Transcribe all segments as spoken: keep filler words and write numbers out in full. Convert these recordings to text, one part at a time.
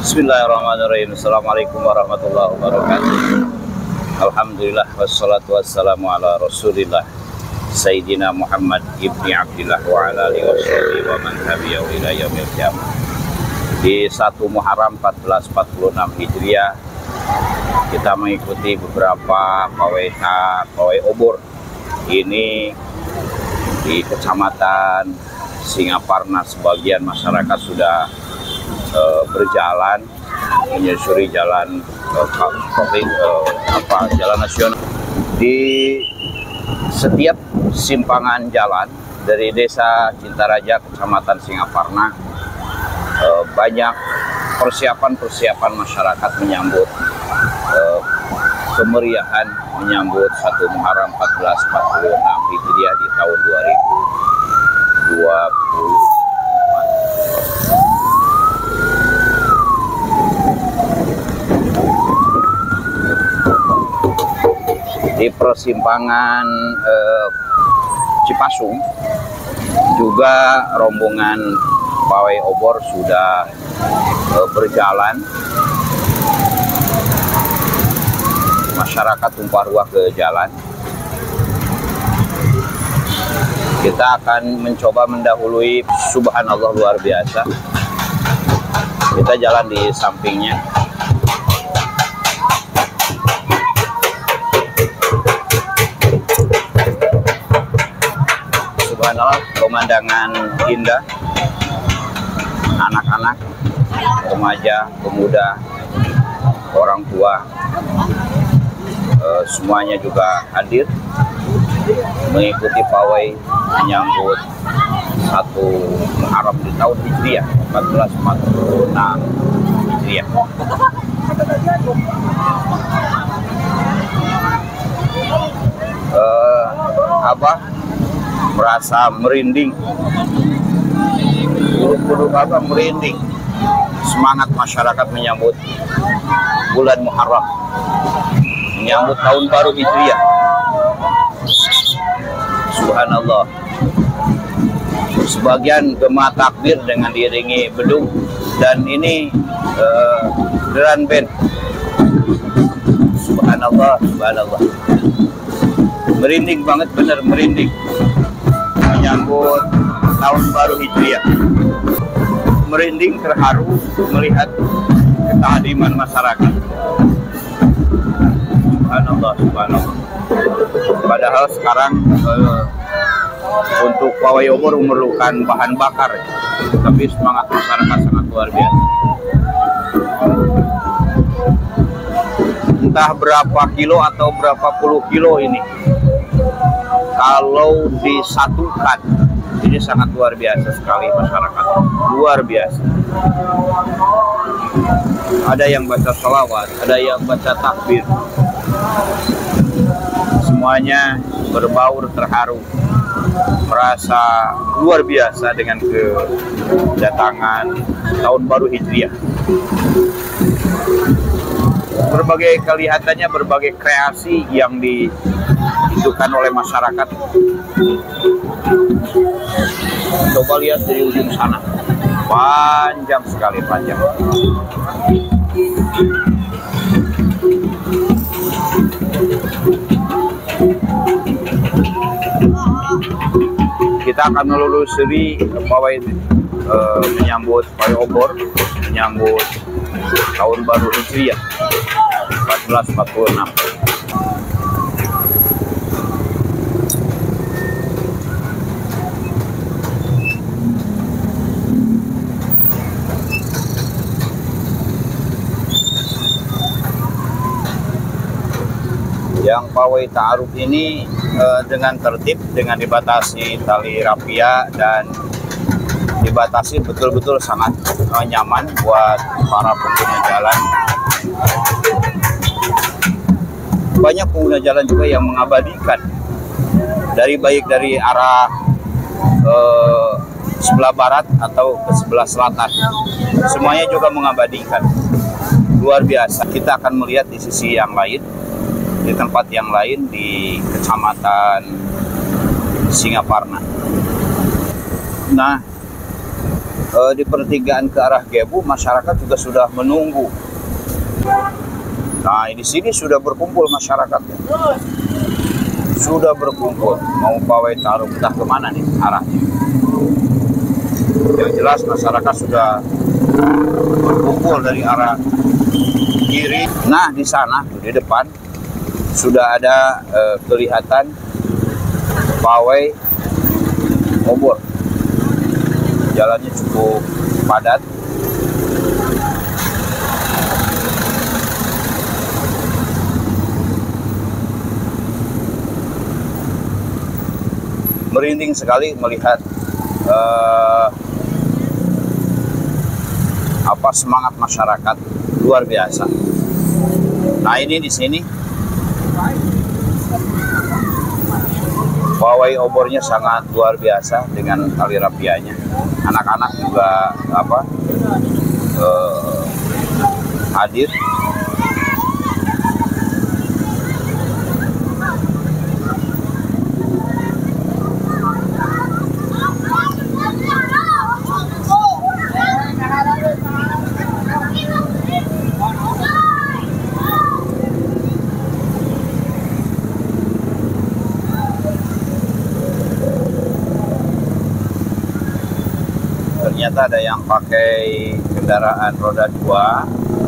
Bismillahirrahmanirrahim. Assalamualaikum warahmatullahi wabarakatuh. Alhamdulillah wassalatu wassalamu ala rasulillah Sayyidina Muhammad ibni Abdillah wa ala alihi washabihi wa man tabi'ahu ila yaumil qiyamah. Di satu Muharram seribu empat ratus empat puluh enam Hijriah, kita mengikuti beberapa pawai pawai obor ini di Kecamatan Singaparna. Sebagian masyarakat sudah uh, berjalan menyusuri jalan uh, COVID, uh, apa jalan nasional. Di setiap simpangan jalan dari Desa Cintaraja, Kecamatan Singaparna, uh, banyak persiapan-persiapan masyarakat menyambut uh, kemeriahan menyambut satu Muharram seribu empat ratus empat puluh enam Hijriah di tahun dua ribu dua puluh. Di persimpangan eh, Cipasung juga rombongan pawai obor sudah eh, berjalan. Masyarakat tumpah ruah ke jalan. Kita akan mencoba mendahului. Subhanallah, luar biasa. Kita jalan di sampingnya. Subhanallah, pemandangan indah. Anak-anak, remaja, pemuda, orang tua, eh, semuanya juga hadir mengikuti pawai menyambut satu Muharram di tahun Hijriah seribu empat ratus empat puluh enam Hijriah. Uh, apa merasa merinding, bulu-bulu apa merinding, semangat masyarakat menyambut bulan Muharram, menyambut tahun baru Hijriah. Subhanallah. Sebagian gema takbir dengan diiringi bedung, dan ini uh, drum band. Subhanallah, subhanallah. Merinding banget, bener merinding. Menyambut tahun baru Hijriah. Merinding, terharu melihat ketahadiman masyarakat. Subhanallah, subhanallah. Padahal sekarang uh, untuk pawai obor memerlukan bahan bakar, tapi semangat masyarakat sangat luar biasa. Entah berapa kilo atau berapa puluh kilo ini, kalau disatukan, ini sangat luar biasa sekali masyarakat, luar biasa. Ada yang baca sholawat, ada yang baca takbir. Semuanya berbaur terharu, merasa luar biasa dengan kedatangan tahun baru Hijriah. Berbagai kelihatannya, berbagai kreasi yang dihidupkan oleh masyarakat. Coba lihat dari ujung sana, panjang sekali, panjang. Kita akan menelusuri pawai uh, menyambut pawai obor menyambut tahun baru Hijriah seribu empat ratus empat puluh enam. Yang pawai ta'aruf ini eh, dengan tertib, dengan dibatasi tali rafia dan dibatasi betul-betul sangat eh, nyaman buat para pengguna jalan. Banyak pengguna jalan juga yang mengabadikan dari baik dari arah eh, sebelah barat atau ke sebelah selatan, semuanya juga mengabadikan. Luar biasa. Kita akan melihat di sisi yang lain, di tempat yang lain di Kecamatan Singaparna. Nah, uh, di pertigaan ke arah Gebu, masyarakat juga sudah menunggu. Nah, di sini sudah berkumpul masyarakatnya. Sudah berkumpul, mau pawai taruh entah kemana nih arahnya. Yang jelas masyarakat sudah berkumpul dari arah kiri. Nah, di sana di depan sudah ada eh, kelihatan pawai obor. Jalannya cukup padat. Merinding sekali melihat uh, apa semangat masyarakat, luar biasa. Nah, ini di sini pawai obornya sangat luar biasa dengan tali rapianya. Anak-anak juga apa uh, hadir. Ternyata ada yang pakai kendaraan roda dua.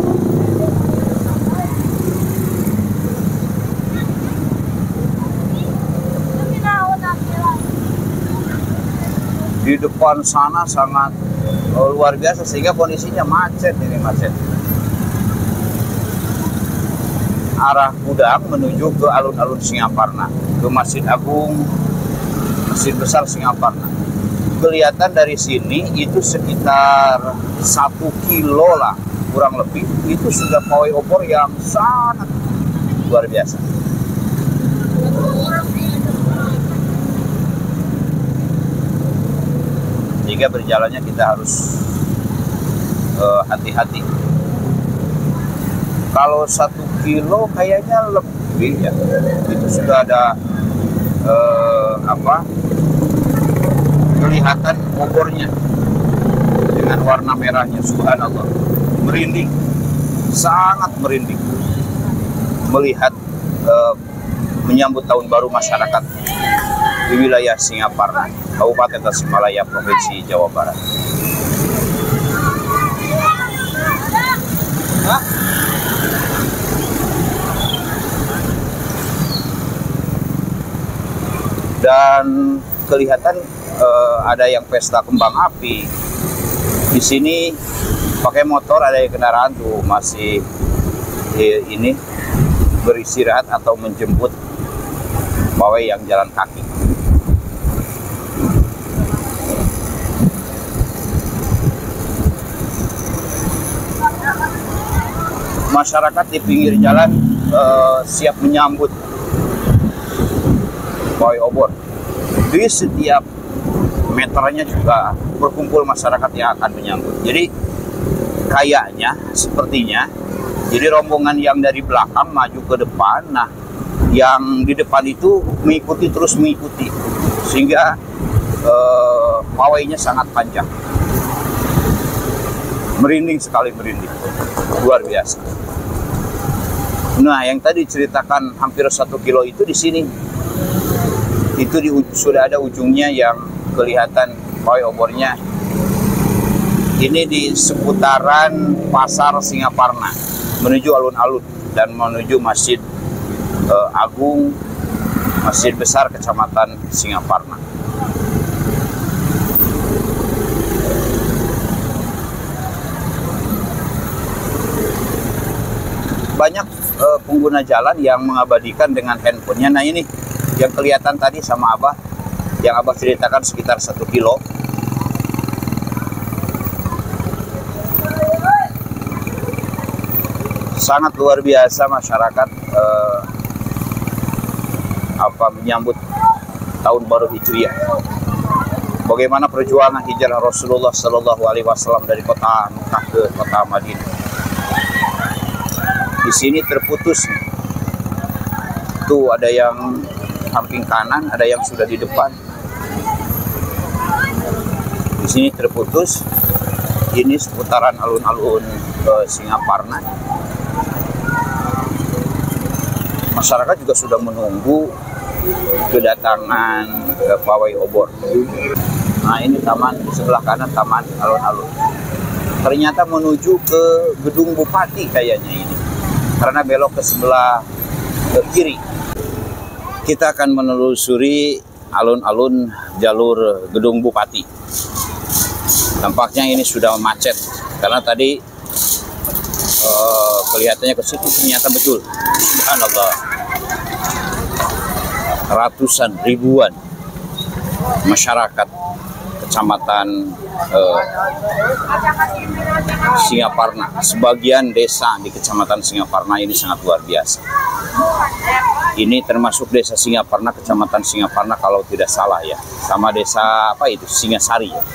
Di depan sana sangat oh, luar biasa sehingga kondisinya macet ini macet. Arah Gudang menuju ke alun-alun Singaparna, ke Masjid Agung, Masjid Besar Singaparna. Kelihatan dari sini itu sekitar satu kilo lah kurang lebih, itu sudah pawai obor yang sangat luar biasa. Sehingga berjalannya kita harus hati-hati. Uh, Kalau satu kilo kayaknya lebih ya, itu sudah ada uh, apa? Kelihatan obornya dengan warna merahnya, subhanallah, merinding, sangat merinding melihat uh, menyambut tahun baru masyarakat di wilayah Singaparna, Kabupaten Tasikmalaya, Provinsi Jawa Barat. Hah? Dan kelihatan Uh, ada yang pesta kembang api. Di sini pakai motor, ada yang kendaraan tuh masih eh, ini beristirahat atau menjemput pawai yang jalan kaki. Masyarakat di pinggir jalan uh, siap menyambut pawai obor. Di setiap meternya juga berkumpul masyarakat yang akan menyambut. Jadi kayaknya, sepertinya, jadi rombongan yang dari belakang maju ke depan, nah yang di depan itu mengikuti terus mengikuti, sehingga eh, pawainya sangat panjang. Merinding sekali, merinding, luar biasa. Nah, yang tadi ceritakan hampir satu kilo itu di sini, itu di, sudah ada ujungnya yang kelihatan pawai obornya. Ini di seputaran Pasar Singaparna menuju alun-alun dan menuju Masjid uh, Agung, Masjid Besar Kecamatan Singaparna. Banyak uh, pengguna jalan yang mengabadikan dengan handphonenya. Nah, ini yang kelihatan tadi sama Abah, yang Abah ceritakan sekitar satu kilo. Sangat luar biasa masyarakat eh, apa menyambut tahun baru Hijriah. Bagaimana perjuangan hijrah Rasulullah Shallallahu Alaihi Wasallam dari kota Mekah ke kota Madinah. Di sini terputus. Tuh ada yang samping kanan, ada yang sudah di depan. Di sini terputus. ini seputaran alun-alun ke Singaparna. Masyarakat juga sudah menunggu kedatangan ke pawai obor. Nah, ini taman di sebelah kanan, taman alun-alun. Ternyata menuju ke gedung bupati kayaknya ini, karena belok ke sebelah ke kiri. Kita akan menelusuri alun-alun jalur gedung bupati. Tampaknya ini sudah macet karena tadi uh, kelihatannya ke situ, ternyata betul. Subhanallah, ratusan ribuan masyarakat kecamatan uh, Singaparna, sebagian desa di kecamatan Singaparna ini sangat luar biasa. Ini termasuk desa Singaparna, kecamatan Singaparna kalau tidak salah ya, sama desa apa itu Singasari ya.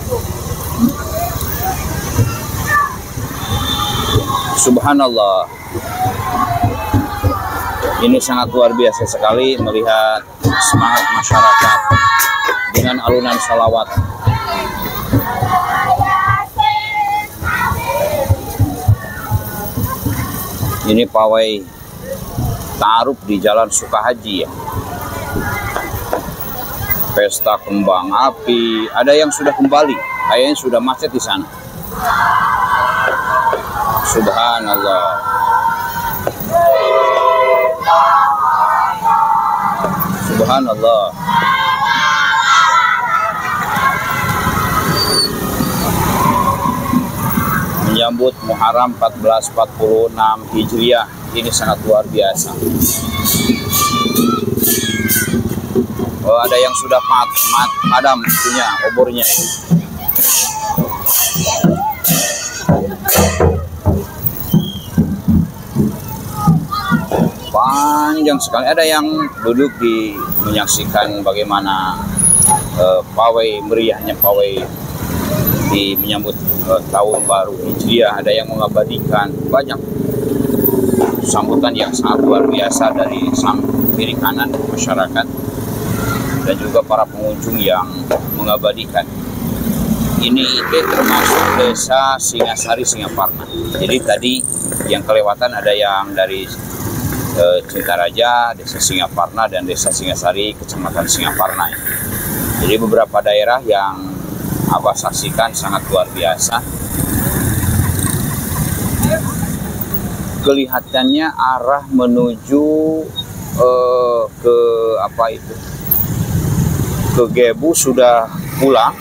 Subhanallah, ini sangat luar biasa sekali melihat semangat masyarakat dengan alunan salawat. Ini pawai ta'aruf di Jalan Sukahaji ya. Pesta kembang api, ada yang sudah kembali, kayaknya sudah macet di sana. Subhanallah. Subhanallah. Menyambut Muharram seribu empat ratus empat puluh enam Hijriah, ini sangat luar biasa. Oh, ada yang sudah mat, mat, padam punya obornya. Panjang sekali. Ada yang duduk di menyaksikan bagaimana uh, pawai meriahnya pawai di menyambut uh, tahun baru Hijriah. Ada yang mengabadikan, banyak sambutan yang sangat luar biasa dari samping kiri kanan masyarakat dan juga para pengunjung yang mengabadikan. Ini termasuk desa Singasari Singaparna. Jadi tadi yang kelewatan ada yang dari e, Cintaraja, desa Singaparna, dan desa Singasari, kecamatan Singaparna. Jadi beberapa daerah yang Abah saksikan sangat luar biasa. Kelihatannya arah menuju e, ke apa itu? Ke Gebu sudah pulang.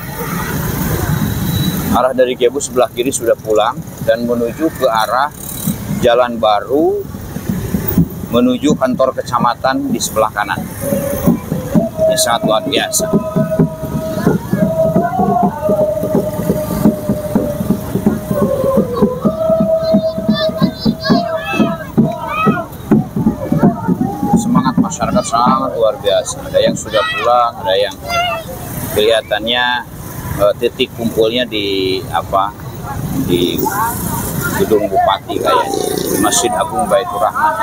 Arah dari Gebu sebelah kiri sudah pulang dan menuju ke arah Jalan Baru menuju kantor kecamatan di sebelah kanan. Ini sangat luar biasa. Semangat masyarakat sangat luar biasa. Ada yang sudah pulang, ada yang kelihatannya Uh, titik kumpulnya di apa di gedung bupati kayaknya, Masjid Agung Baitur Rahman.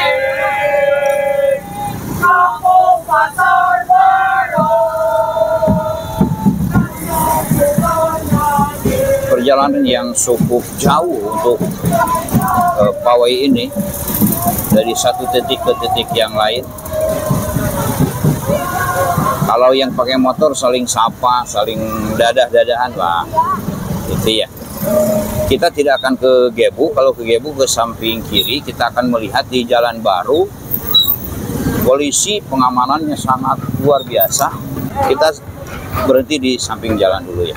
Perjalanan yang cukup jauh untuk uh, pawai ini dari satu titik ke titik yang lain. Kalau yang pakai motor saling sapa, saling dadah-dadahan, wah, itu ya. Kita tidak akan ke Gebu. Kalau ke Gebu ke samping kiri, kita akan melihat di Jalan Baru. Polisi pengamanannya sangat luar biasa. Kita berhenti di samping jalan dulu ya.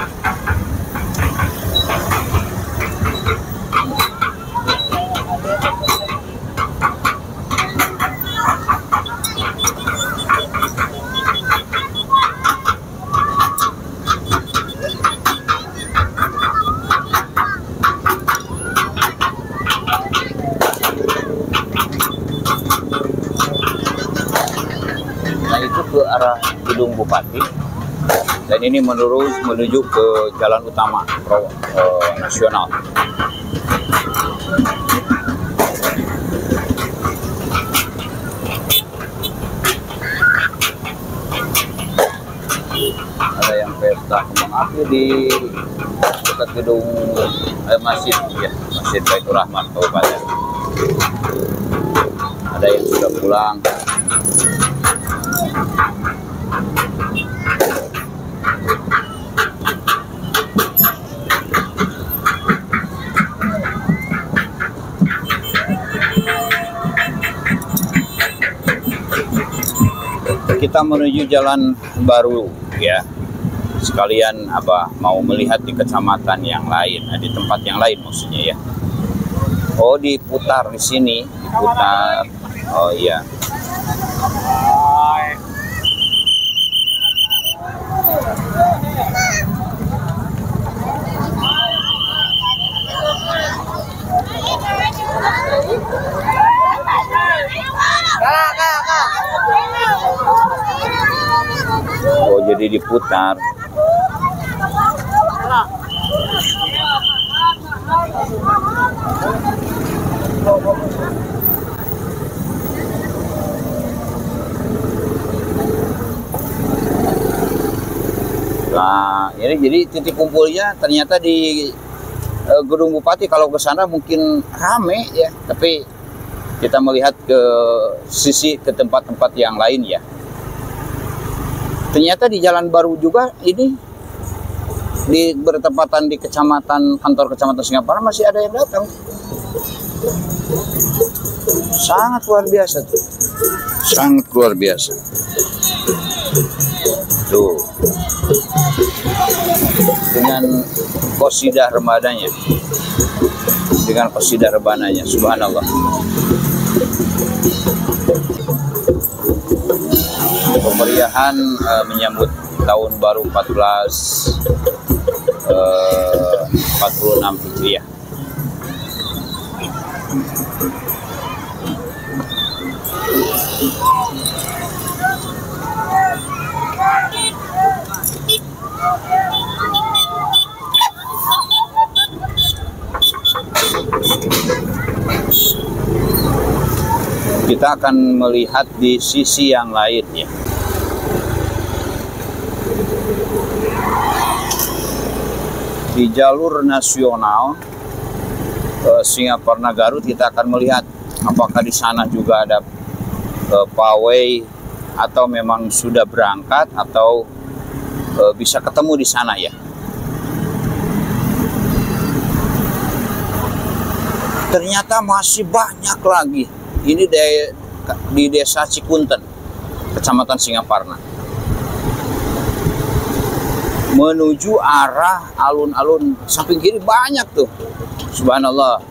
Ke arah gedung bupati dan ini menurut menuju ke jalan utama pro, eh, nasional. Ada yang pesta kembang api di dekat gedung eh, masjid ya, Masjid Baitur Rahman Kabupaten. Ada yang sudah pulang. Kita menuju jalan baru ya, sekalian apa mau melihat di kecamatan yang lain, di tempat yang lain maksudnya ya. Oh, diputar di sini, diputar. Oh iya. Oh, jadi diputar. Nah, ini jadi titik kumpulnya ternyata di uh, Gedung Bupati. Kalau ke sana mungkin rame ya, tapi kita melihat ke sisi ke tempat-tempat yang lain ya. Ternyata di Jalan Baru juga ini di bertepatan di kecamatan kantor kecamatan Singaparna masih ada yang datang. Sangat luar biasa tuh. Sangat luar biasa. Tuh. Dengan qasidah rebananya. Dengan qasidah rebananya, subhanallah. Kemeriahan uh, menyambut tahun baru empat belas empat puluh enam Hijriah. Kita akan melihat di sisi yang lain ya. Di jalur nasional eh, Singaparna Garut kita akan melihat apakah di sana juga ada eh, pawai atau memang sudah berangkat atau eh, bisa ketemu di sana ya. Ternyata masih banyak lagi. Ini di, di desa Cikunten, kecamatan Singaparna. Menuju arah alun-alun samping kiri banyak tuh. Subhanallah.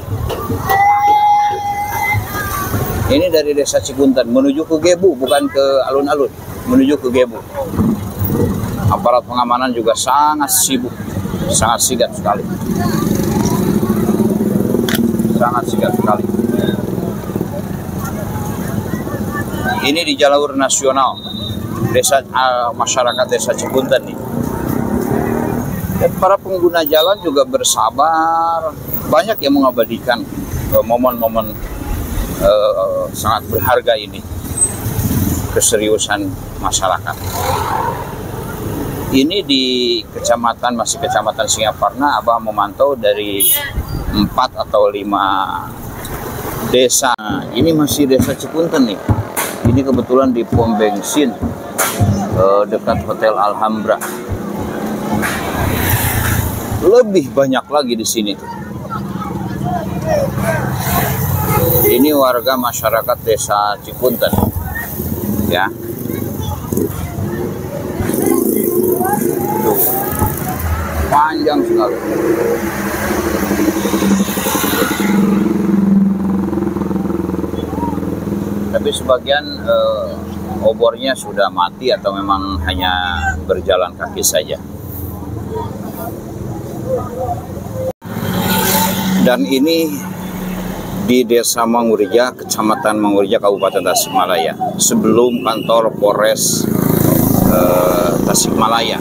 Ini dari desa Cikunten menuju ke Gebu, bukan ke alun-alun, menuju ke Gebu. Aparat pengamanan juga sangat sibuk, sangat sigap sekali. Sangat sigap sekali. Ini di jalur nasional desa uh, masyarakat desa Cikunten nih. Dan para pengguna jalan juga bersabar, banyak yang mengabadikan momen-momen uh, uh, sangat berharga ini, keseriusan masyarakat. Ini di kecamatan, masih kecamatan Singaparna, Abah memantau dari empat atau lima desa. Ini masih desa Cikunten nih. Ini kebetulan di pom bensin uh, dekat Hotel Alhambra. Lebih banyak lagi di sini. Ini warga masyarakat desa Cikunten, ya. Tuh, panjang sekali. Tapi sebagian eh, obornya sudah mati atau memang hanya berjalan kaki saja. Dan ini di Desa Mangurija, Kecamatan Mangurija, Kabupaten Tasikmalaya, sebelum kantor Polres eh, Tasikmalaya.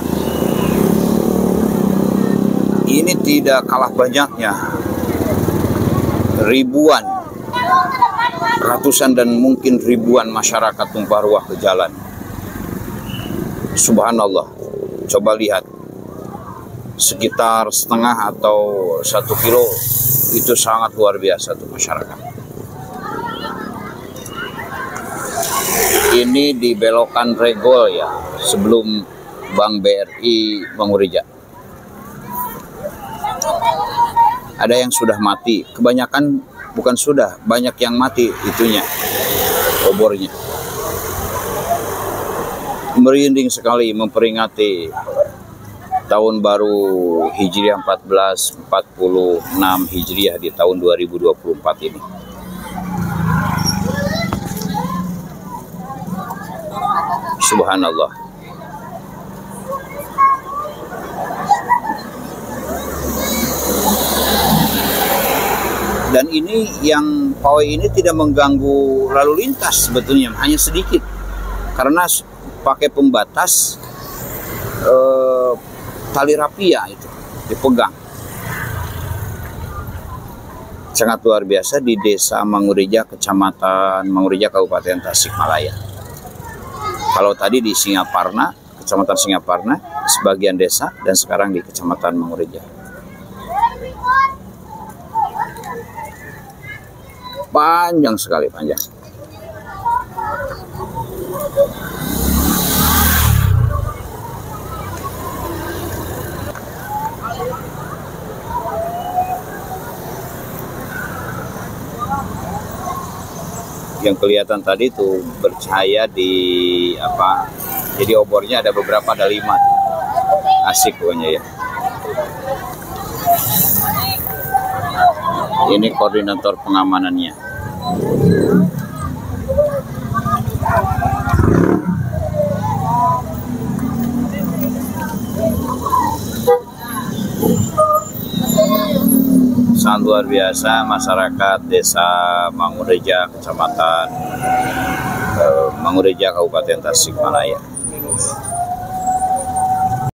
Ini tidak kalah banyaknya, ribuan, ratusan dan mungkin ribuan masyarakat tumpah ruah ke jalan. Subhanallah, coba lihat, sekitar setengah atau satu kilo, itu sangat luar biasa tuh masyarakat. Ini di belokan Regol ya, sebelum Bank B R I Mangureja. Ada yang sudah mati, kebanyakan bukan sudah, banyak yang mati itunya, obornya. Merinding sekali memperingati tahun baru Hijriah empat belas empat puluh enam Hijriah di tahun dua ribu dua puluh empat ini. Subhanallah. Dan ini yang pawai ini tidak mengganggu lalu lintas sebetulnya, hanya sedikit. Karena pakai pembatas eh, tali rapia itu dipegang. Sangat luar biasa di Desa Mangureja, Kecamatan Mangureja, Kabupaten Tasikmalaya. Kalau tadi di Singaparna, Kecamatan Singaparna, sebagian desa, dan sekarang di Kecamatan Mangureja. Panjang sekali, panjang. Yang kelihatan tadi itu bercahaya di apa? Jadi obornya ada beberapa, ada lima. Asik pokoknya ya. Ini koordinator pengamanannya. Sangat luar biasa masyarakat Desa Mangureja, Kecamatan eh, Mangureja, Kabupaten Tasikmalaya.